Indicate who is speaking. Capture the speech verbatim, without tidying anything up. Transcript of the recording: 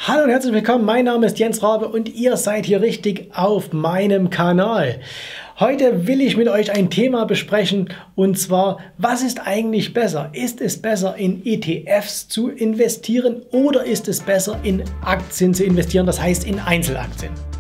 Speaker 1: Hallo und herzlich willkommen, mein Name ist Jens Rabe und ihr seid hier richtig auf meinem Kanal. Heute will ich mit euch ein Thema besprechen und zwar, was ist eigentlich besser? Ist es besser in E T Fs zu investieren oder ist es besser in Aktien zu investieren, das heißt in Einzelaktien?